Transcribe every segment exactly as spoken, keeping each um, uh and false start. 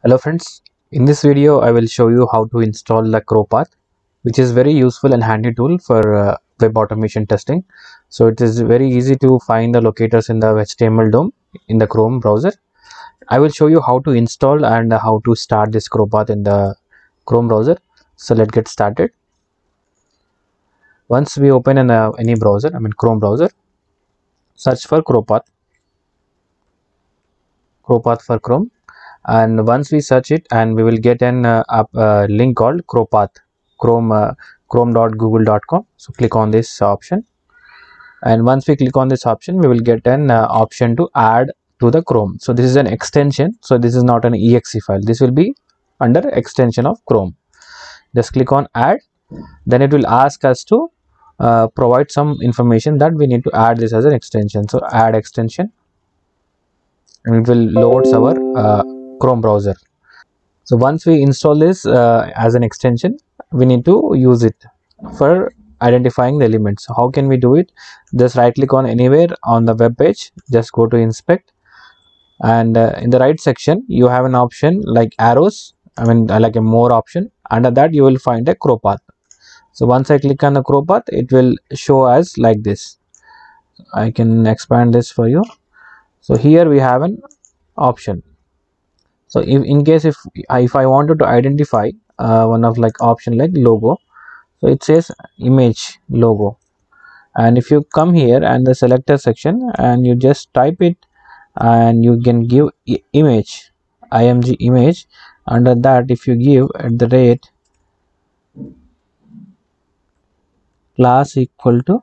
Hello friends, in this video I will show you how to install the ChroPath, which is very useful and handy tool for uh, web automation testing. So it is very easy to find the locators in the H T M L D O M in the Chrome browser. I will show you how to install and how to start this ChroPath in the Chrome browser. So let's get started. Once we open in uh, any browser, I mean Chrome browser, search for ChroPath, ChroPath for Chrome. And once we search it, and we will get an uh, uh, link called ChroPath, Chrome uh, chrome dot google dot com. So click on this option, and once we click on this option, we will get an uh, option to add to the Chrome. So this is an extension, so this is not an E X E file. This will be under extension of Chrome. Just click on add, then it will ask us to uh, provide some information that we need to add this as an extension. So add extension, and it will load our uh, Chrome browser. So once we install this uh, as an extension, we need to use it for identifying the elements. So how can we do it? Just right click on anywhere on the web page, just go to inspect, and uh, in the right section you have an option like arrows, I mean uh, like a more option. Under that you will find a ChroPath. So once I click on the ChroPath, it will show as like this. I can expand this for you. So here we have an option. So if in case if if I wanted to identify uh, one of like option like logo, so it says image logo, and if you come here and the selector section and you just type it, and you can give image img image. Under that, if you give at the rate class equal to,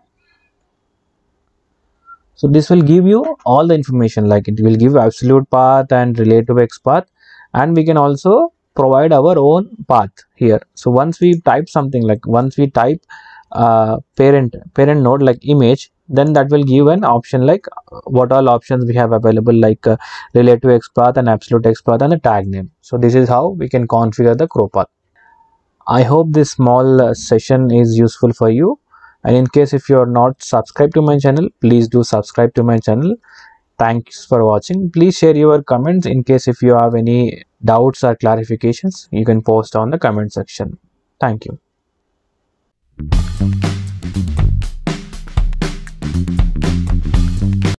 so this will give you all the information, like it will give absolute path and relative x path, and we can also provide our own path here. So once we type something like once we type uh, parent parent node like image, then that will give an option like what all options we have available, like uh, relative x path and absolute x path and a tag name. So this is how we can configure the ChroPath. I hope this small uh, session is useful for you, and in case if you are not subscribed to my channel, please do subscribe to my channel. Thanks for watching. Please share your comments. In case if you have any doubts or clarifications, you can post on the comment section. Thank you.